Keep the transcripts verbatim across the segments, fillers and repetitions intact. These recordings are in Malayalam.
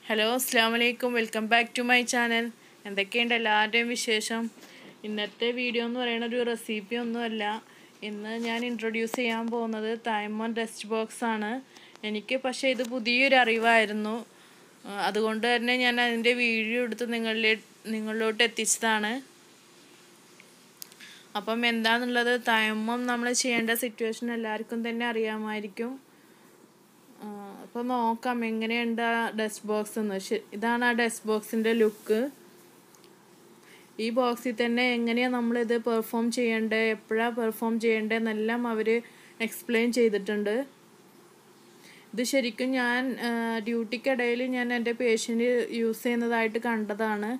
ഹലോ അസ്സലാമു അലൈക്കും welcome back to my channel. എന്തൊക്കെയുണ്ട് എല്ലാവരുടെയും വിശേഷം? ഇന്നത്തെ വീഡിയോ എന്ന് പറയുന്ന ഒരു റെസിപ്പി ഒന്നുമല്ല. ഇന്ന് ഞാൻ ഇൻട്രൊഡ്യൂസ് ചെയ്യാൻ പോകുന്നത് തൈമോൻ ഡസ്റ്റ് ബോക്സ് ആണ്. എനിക്ക് പക്ഷേ ഇത് പുതിയൊരു അറിവായിരുന്നു. അതുകൊണ്ട് തന്നെ ഞാൻ അതിൻ്റെ വീഡിയോ എടുത്ത് നിങ്ങളിലെ നിങ്ങളിലോട്ട് എത്തിച്ചതാണ്. അപ്പം എന്താണെന്നുള്ളത് തൈമം നമ്മൾ ചെയ്യേണ്ട സിറ്റുവേഷൻ എല്ലാവർക്കും തന്നെ അറിയാമായിരിക്കും. അപ്പോൾ നോക്കാം എങ്ങനെയുണ്ട് ആ ഡസ്റ്റ് ബോക്സ് എന്ന്. ഇതാണ് ആ ഡസ്റ്റ് ബോക്സിൻ്റെ ലുക്ക്. ഈ ബോക്സിൽ തന്നെ എങ്ങനെയാണ് നമ്മളിത് പെർഫോം ചെയ്യേണ്ടത്, എപ്പോഴാണ് പെർഫോം ചെയ്യേണ്ടതെന്നെല്ലാം അവർ എക്സ്പ്ലെയിൻ ചെയ്തിട്ടുണ്ട്. ഇത് ശരിക്കും ഞാൻ ഡ്യൂട്ടിക്കിടയിൽ ഞാൻ എൻ്റെ പേഷ്യൻ്റ് യൂസ് ചെയ്യുന്നതായിട്ട് കണ്ടതാണ്.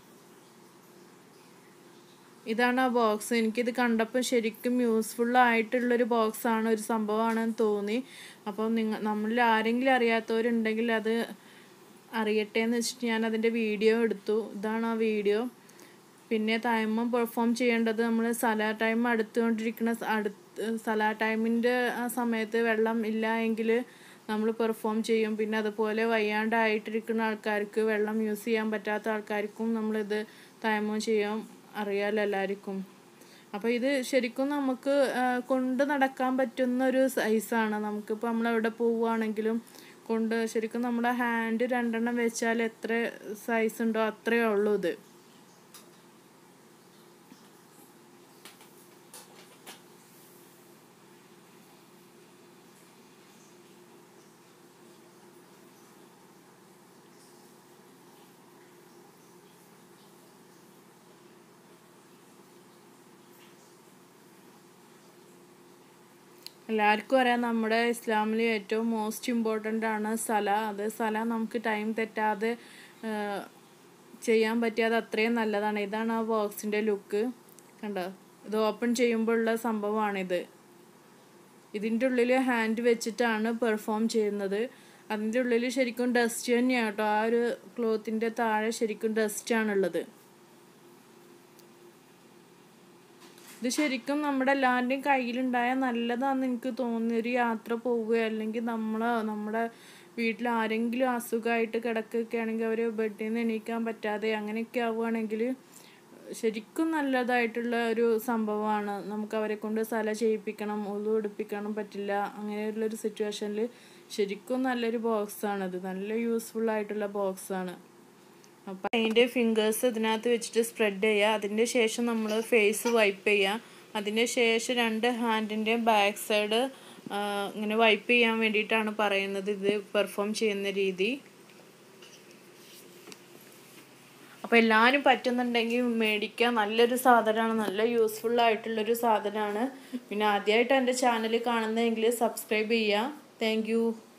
ഇതാണ് ആ ബോക്സ്. എനിക്കിത് കണ്ടപ്പോൾ ശരിക്കും യൂസ്ഫുള്ളായിട്ടുള്ളൊരു ബോക്സാണ്, ഒരു സംഭവമാണെന്ന് തോന്നി. അപ്പോൾ നിങ്ങൾ നമ്മളിൽ ആരെങ്കിലും അറിയാത്തവരുണ്ടെങ്കിൽ അത് അറിയട്ടെ എന്ന് വെച്ചിട്ട് ഞാൻ അതിൻ്റെ വീഡിയോ എടുത്തു. ഇതാണ് ആ വീഡിയോ. പിന്നെ തൈമം പെർഫോം ചെയ്യേണ്ടത് നമ്മൾ സലാ ടൈം അടുത്തുകൊണ്ടിരിക്കുന്ന അടുത്ത് സലാ ടൈമിൻ്റെ ആ സമയത്ത് വെള്ളം ഇല്ല എങ്കിൽ നമ്മൾ പെർഫോം ചെയ്യും. പിന്നെ അതുപോലെ വയ്യാണ്ടായിട്ടിരിക്കുന്ന ആൾക്കാർക്ക്, വെള്ളം യൂസ് ചെയ്യാൻ പറ്റാത്ത ആൾക്കാർക്കും നമ്മളിത് തൈമം ചെയ്യാം. അറിയാമല്ലോ എല്ലാവർക്കും. അപ്പോൾ ഇത് ശരിക്കും നമുക്ക് കൊണ്ട് നടക്കാൻ പറ്റുന്ന ഒരു സൈസാണ്. നമുക്കിപ്പോൾ നമ്മളെവിടെ പോവുകയാണെങ്കിലും കൊണ്ട് ശരിക്കും നമ്മുടെ ഹാൻഡ് രണ്ടെണ്ണം വെച്ചാൽ എത്ര സൈസ് ഉണ്ടോ അത്രയേ ഉള്ളൂ ഇത്. എല്ലാവർക്കും അറിയാം, നമ്മുടെ ഇസ്ലാമിൽ ഏറ്റവും മോസ്റ്റ് ഇമ്പോർട്ടൻ്റ് ആണ് സല. അത് സല നമുക്ക് ടൈം തെറ്റാതെ ചെയ്യാൻ പറ്റിയത് അത്രയും നല്ലതാണ്. ഇതാണ് ആ ബോക്സിൻ്റെ ലുക്ക്. കണ്ടോ, ഇത് ഓപ്പൺ ചെയ്യുമ്പോഴുള്ള സംഭവമാണിത്. ഇതിൻ്റെ ഉള്ളിൽ ഹാൻഡ് വെച്ചിട്ടാണ് പെർഫോം ചെയ്യുന്നത്. അതിൻ്റെ ഉള്ളിൽ ശരിക്കും ഡസ്റ്റ് തന്നെയാണ് കേട്ടോ. ആ ഒരു ക്ലോത്തിൻ്റെ താഴെ ശരിക്കും ഡസ്റ്റാണുള്ളത്. ഇത് ശരിക്കും നമ്മുടെ എല്ലാവരുടെയും കയ്യിലുണ്ടായാൽ നല്ലതാണെന്ന് എനിക്ക് തോന്നി. ഒരു യാത്ര പോവുക, അല്ലെങ്കിൽ നമ്മൾ നമ്മുടെ വീട്ടിൽ ആരെങ്കിലും അസുഖമായിട്ട് കിടക്കുകയൊക്കെ ആണെങ്കിൽ അവർ ബെഡിൽ നിന്ന് എണീക്കാൻ പറ്റാതെ അങ്ങനെയൊക്കെ ആവുകയാണെങ്കിൽ ശരിക്കും നല്ലതായിട്ടുള്ള ഒരു സംഭവമാണ്. നമുക്ക് അവരെ കൊണ്ട് സല ചെയ്യിപ്പിക്കണം, ഒളു എടുപ്പിക്കണം പറ്റില്ല, അങ്ങനെയുള്ളൊരു സിറ്റുവേഷനിൽ ശരിക്കും നല്ലൊരു ബോക്സാണിത്. നല്ല യൂസ്ഫുള്ളായിട്ടുള്ള ബോക്സാണ്. അപ്പം അതിൻ്റെ ഫിംഗേഴ്സ് ഇതിനകത്ത് വെച്ചിട്ട് സ്പ്രെഡ് ചെയ്യുക. അതിൻ്റെ ശേഷം നമ്മൾ ഫേസ് വൈപ്പ് ചെയ്യുക. അതിൻ്റെ ശേഷം രണ്ട് ഹാൻഡിൻ്റെയും ബാക്ക് സൈഡ് ഇങ്ങനെ വൈപ്പ് ചെയ്യാൻ വേണ്ടിയിട്ടാണ് പറയുന്നത് ഇത് പെർഫോം ചെയ്യുന്ന രീതി. അപ്പോൾ എല്ലാവരും പറ്റുന്നുണ്ടെങ്കിൽ മേടിക്കുക. നല്ലൊരു സാധനമാണ്, നല്ല യൂസ്ഫുള്ളായിട്ടുള്ളൊരു സാധനമാണ്. പിന്നെ ആദ്യമായിട്ട് എൻ്റെ ചാനൽ കാണുന്നതെങ്കിൽ സബ്സ്ക്രൈബ് ചെയ്യുക. Thank U.